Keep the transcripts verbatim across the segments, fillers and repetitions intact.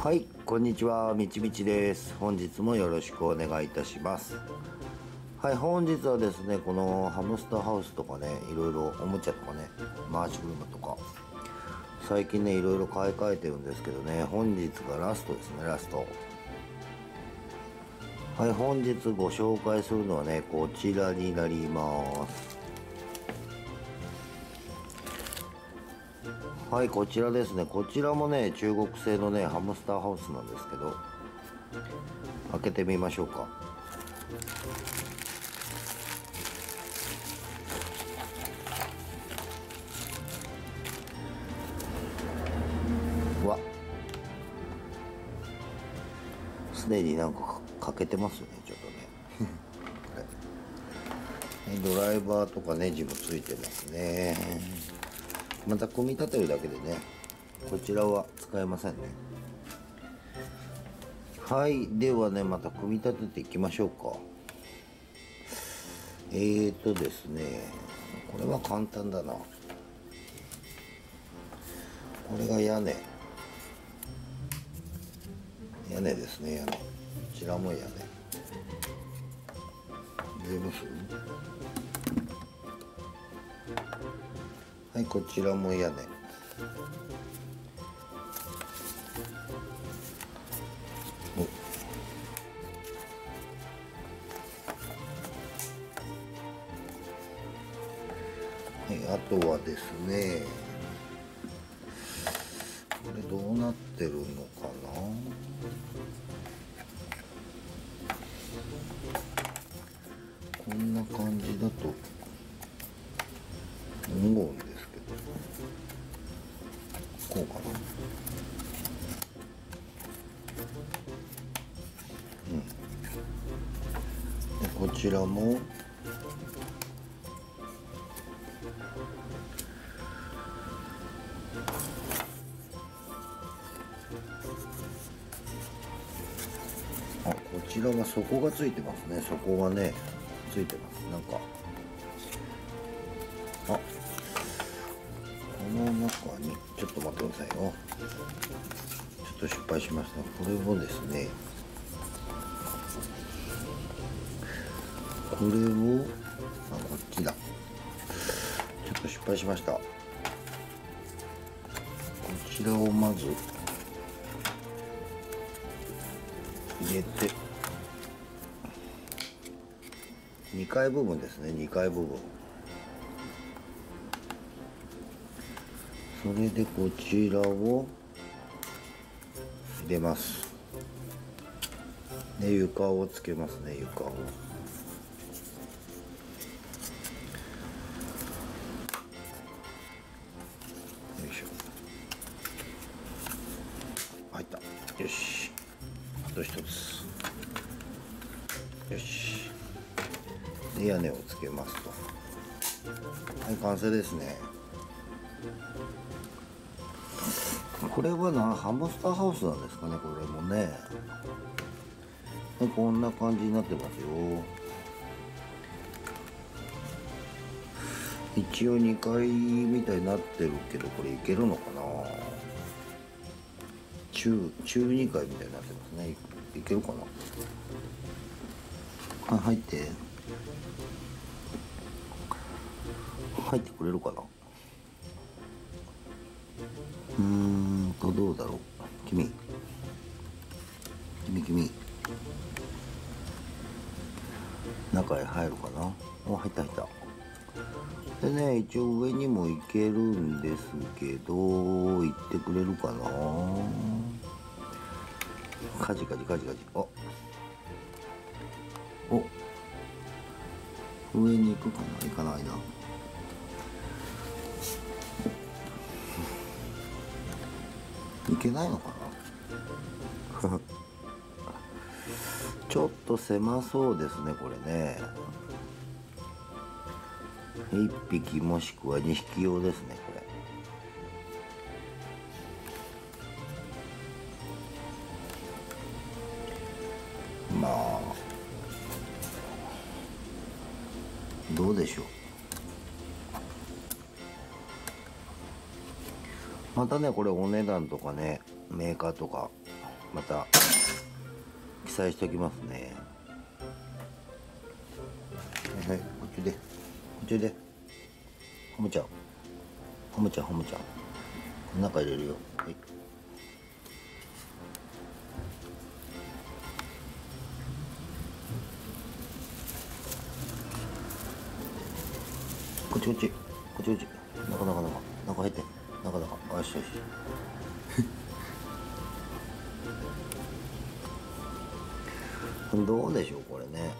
はい、こんにちは、みちみちです。本日もよろしくお願いいたします。はい、本日はですね、このハムスターハウスとかね、いろいろおもちゃとかね、回し車とか、最近ね、いろいろ買い替えてるんですけどね、本日がラストですね、ラスト。はい、本日ご紹介するのはね、こちらになります。はい、こちらですね。こちらもね、中国製のね、ハムスターハウスなんですけど、開けてみましょうか。うわ、すでになんか欠けてますよね、ちょっとね。ドライバーとかネジもついてますね。また組み立てるだけでね、こちらは使えませんね。はい、ではね、また組み立てていきましょうか。えーとですね、これは簡単だな。これが屋根。屋根ですね、屋根。こちらも屋根。見えます？はい、こちらも屋根。はい、あとはですね、これどうなってるのかな。こんな感じだと思うんですけど、こうかな。うん。でこちらもあ、こちらは底がついてますね。底がねついてます。なんかあ、この中にちょっと待ってくださいよ。ちょっと失敗しました。これをですね、これをあ、こっちだ。ちょっと失敗しました。こちらをまず入れて、にかい部分ですね、にかい部分。それでこちらを入れます。で、床をつけますね、床を。よいしょ。入った。よし。あと一つ。よし。で、屋根をつけますと。はい、完成ですね。これはな、ハムスターハウスなんですかね、これもね。でこんな感じになってますよ。一応にかいみたいになってるけど、これいけるのかな。中中にかいみたいになってますね。い, いけるかな。はい、入って入ってくれるかな。うーんとどうだろう。君君君中へ入るかな。お、入った入った。でね、一応上にも行けるんですけど、行ってくれるかな。カジカジカジカジ。おお、上に行くかな。行かないな。行けないのかな。ちょっと狭そうですね、これね。いっぴきもしくはにひき用ですね、これ。まあどうでしょう。またね、これお値段とかね、メーカーとかまた記載しておきますね。はい、こっちでこっちでハムちゃんハムちゃんハムちゃんこの中入れるよ。はい、こっちこっちこっちこっち中中中中入って中中よしよしどうでしょうこれね。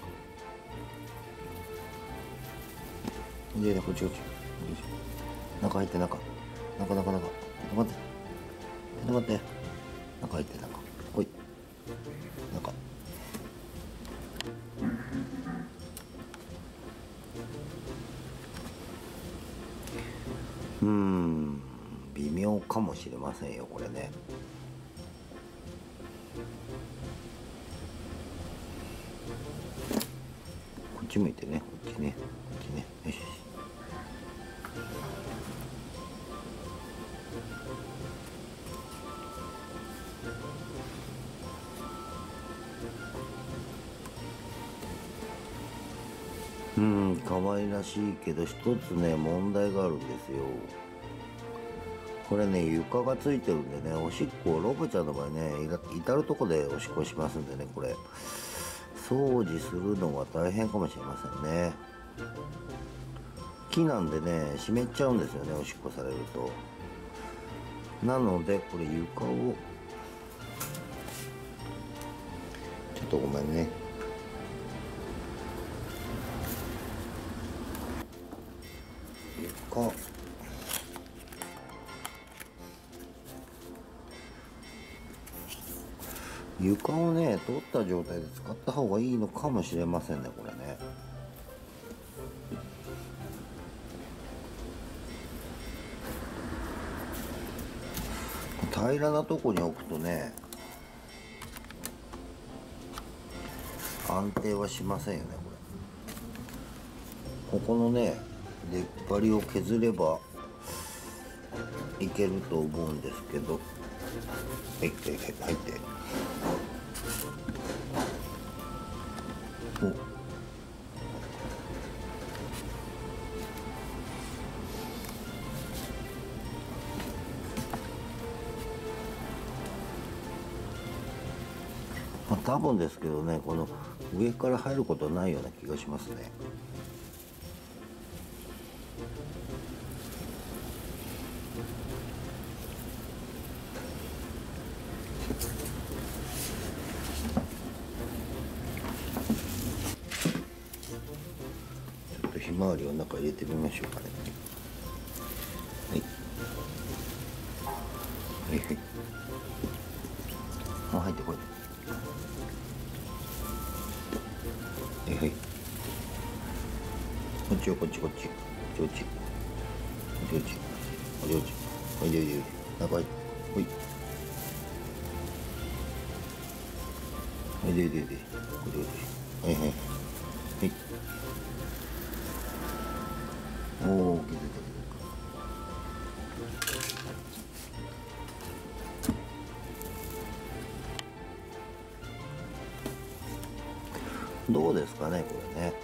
でこっちこっち中入って中中中中待って待って待って中入って中ほい中うーん微妙かもしれませんよこれね。こっち向いてねこっちねこっちねよし。うん、可愛らしいけど一つね問題があるんですよ。これね床がついてるんでね、おしっこロボちゃんの場合ね至るとこでおしっこしますんでね、これ掃除するのが大変かもしれませんね。木なんでね湿っちゃうんですよね、おしっこされると。なのでこれ床をちょっとごめんね。床床をね取った状態で使った方がいいのかもしれませんねこれね。平らなとこに置くとね安定はしませんよねこれ。ここのね出っ張りを削ればいけると思うんですけど、はいはいはい入っておまあ、多分ですけどねこの上から入ることはないような気がしますね。ちょっとひまわりを中入れてみましょうかね。はいはいはい、もう入ってこい。はいはい、こっちよこっちこっちこっちこっちこっちこっちこっちこっちおいでおいでおいで中入ってほいおいでおいでおいでこっちこっちはいはいはいおお気づいた気づいた。どうですかねこれね。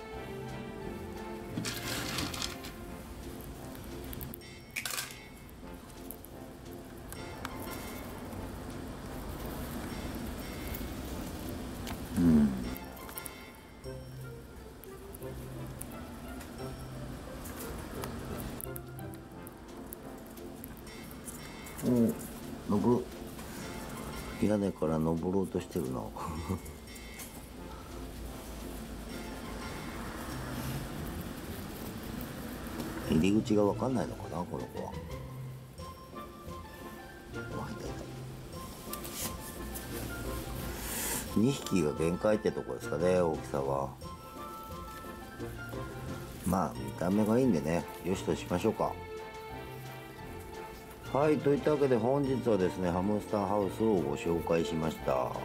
うんおお登る屋根から登ろうとしてるな入り口が分かんないのかなこの子は。にひきが限界ってとこですかね大きさは。まあ見た目がいいんでねよしとしましょうか。はい、といったわけで本日はですねハムスターハウスをご紹介しました。う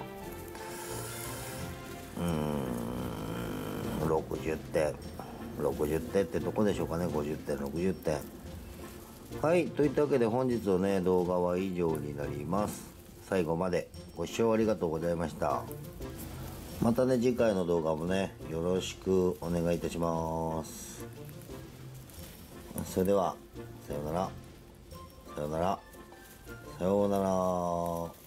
ーんろくじゅってんろくじゅってんってどこでしょうかね。ごじゅってんろくじゅってん。はい、といったわけで本日のね動画は以上になります。 最後までご視聴ありがとうございました。またね、次回の動画もね、よろしくお願いいたします。それでは、さようなら。さようなら。さようなら。